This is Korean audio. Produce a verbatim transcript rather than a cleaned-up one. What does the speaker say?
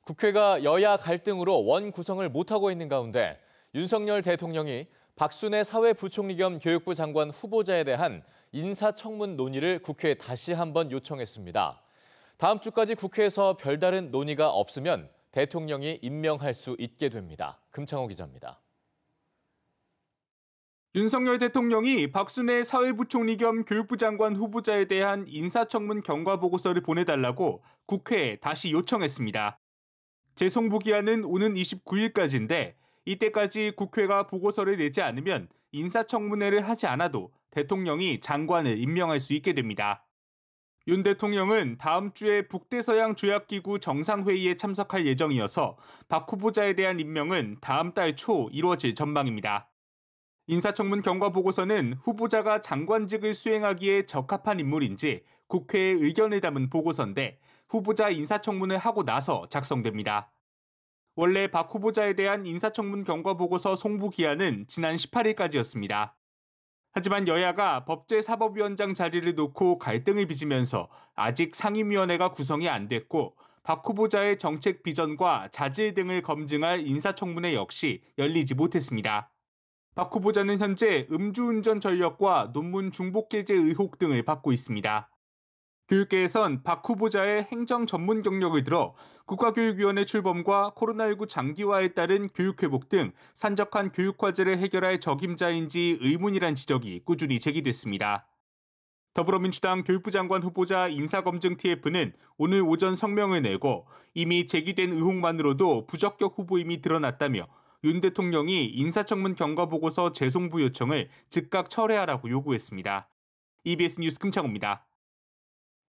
국회가 여야 갈등으로 원 구성을 못하고 있는 가운데 윤석열 대통령이 박순애 사회부총리 겸 교육부 장관 후보자에 대한 인사청문 논의를 국회에 다시 한번 요청했습니다. 다음 주까지 국회에서 별다른 논의가 없으면 대통령이 임명할 수 있게 됩니다. 금창호 기자입니다. 윤석열 대통령이 박순애 사회부총리 겸 교육부 장관 후보자에 대한 인사청문 경과보고서를 보내달라고 국회에 다시 요청했습니다. 재송부 기한은 오는 이십구 일까지인데 이때까지 국회가 보고서를 내지 않으면 인사청문회를 하지 않아도 대통령이 장관을 임명할 수 있게 됩니다. 윤 대통령은 다음 주에 북대서양 조약기구 정상회의에 참석할 예정이어서 박 후보자에 대한 임명은 다음 달 초 이루어질 전망입니다. 인사청문 경과보고서는 후보자가 장관직을 수행하기에 적합한 인물인지 국회에 의견을 담은 보고서인데 후보자 인사청문을 하고 나서 작성됩니다. 원래 박 후보자에 대한 인사청문 경과보고서 송부 기한은 지난 십팔 일까지였습니다. 하지만 여야가 법제사법위원장 자리를 놓고 갈등을 빚으면서 아직 상임위원회가 구성이 안 됐고 박 후보자의 정책 비전과 자질 등을 검증할 인사청문회 역시 열리지 못했습니다. 박 후보자는 현재 음주운전 전력과 논문 중복게재 의혹 등을 받고 있습니다. 교육계에선 박 후보자의 행정 전문 경력을 들어 국가교육위원회 출범과 코로나십구 장기화에 따른 교육회복 등 산적한 교육과제를 해결할 적임자인지 의문이란 지적이 꾸준히 제기됐습니다. 더불어민주당 교육부 장관 후보자 인사검증 티에프는 오늘 오전 성명을 내고 이미 제기된 의혹만으로도 부적격 후보임이 드러났다며 윤 대통령이 인사청문 경과보고서 재송부 요청을 즉각 철회하라고 요구했습니다. 이비에스 뉴스 금창호입니다.